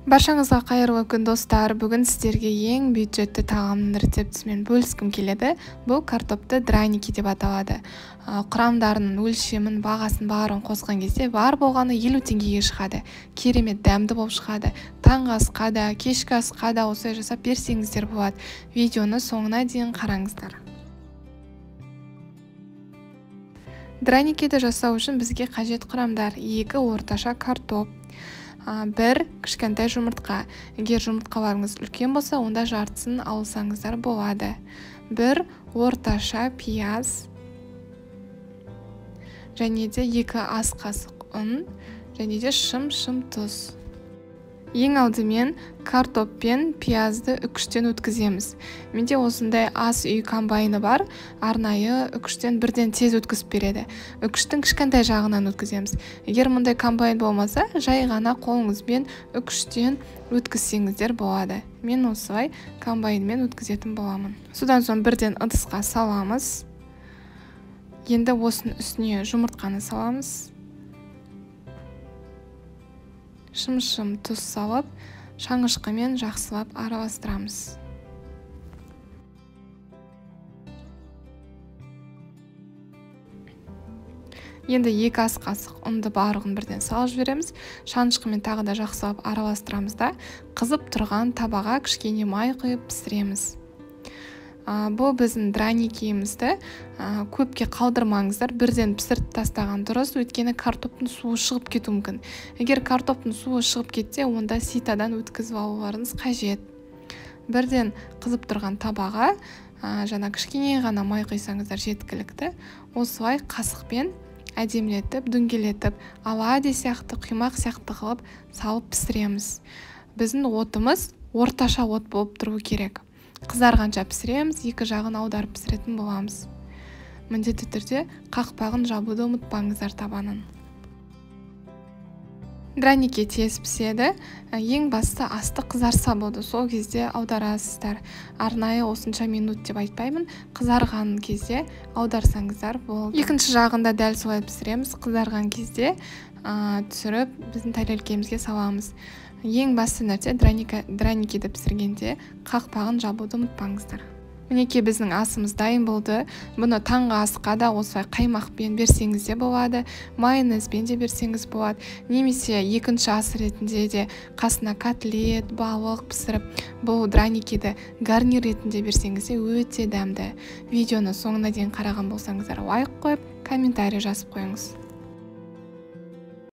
Баршаңызға қайырлы күн достар. Бүгін сіздерге ең бюджетті тағамның рецептісімен бөліскім келеді. Бұл картопты драники деп аталады. Құрамдарының өлшемін, бағасын барын қосқан кезде бар болғаны 50 теңгеге шығады. Керемет дәмді болып шығады. Таңғы асқа да, кешкі асқа да осылай жасап берсеңіздер болады. Видеоны соңына дейін қараңыздар. Драникиді жасау үшін бізге қажет құрамдар: 2 орташа картоп, 1 кішкентай жұмыртқа. Егер жұмыртқаларыңыз үлкен болса, онда жартысын алсаңыздар болады. 1 орташа пияз, және де 2 ас қасық ұн, және де шым тұз. Ең алдымен картоп пен пиязды үкіштен өткіземіз. Менде осындай ас үй комбайны бар, арнайы үкіштен бірден тез өткізіп береді. Үкіштің кішкентай жағынан өткіземіз. Егер мұндай комбайн болмаса, жай ғана қолыңызбен үкіштен өткізсеңіздер болады. Мен осылай комбайнмен өткізетін боламын. Содан соң бірден ыдысқа саламыз. Енді осының үстіне жұмыртқаны саламыз. Шым тұз салып, шаңышқымен жақсылап араластырамыз. Енді 2 ас қасық ұнды барлығын бірден салып жібереміз. Шанышқымен тағы да жақсылап араластырамыз да, қызып тұрған табаға кішкене май құйып пісіреміз. Бұл біздің драникиімізді көпке қалдырмаңыздар, бірден пісіріп тастаған дұрыс, өйткені картоптың суы шығып кетуі мүмкін. Егер картоптың суы шығып кетсе, онда ситадан өткізіп алуларыңыз қажет. Бірден қызып тұрған табаға жаңа кішкене ғана май құйсаңыздар жеткілікті. Осылай қасықпен әдемілетіп, дөңгелетіп, оладьи сияқты, құймақ сияқты қылып салып пісіреміз. Біздің отымыз орташа от болып тұру керек. Қызарғанша пісіреміз, 2 жағын аударып пісіретін боламыз. Міндетті түрде қақпағын жабуды ұмытпаңыздар табанын. Драники тез піседі. Ең басты асты қызарса болды. Сол кезде аударасыздар. Арнайы осынша минут деп айтпаймын. Қызарған кезде аударсаңыздар болды. Екінші жағында дәл солай пісіреміз. Қызарған кезде түсіріп біздің тарелкемізге саламыз. Ең басты нәрсе драникиді пісіргенде қақпағын жабуды ұмытпаңыздар. Мінекей біздің асымыз дайын болды. Бұны таңғы асқа да осылай қаймақпен берсеңіз де болады, майонезбен де берсеңіз болады. Немесе екінші ас ретінде де қасына котлет, балық пісіріп, бұл драникиді гарнир ретінде берсеңіз де өте дәмді. Видеоны соңына дейін қараған болсаңыздар лайк қойып, комментарий жазып қойыңыз.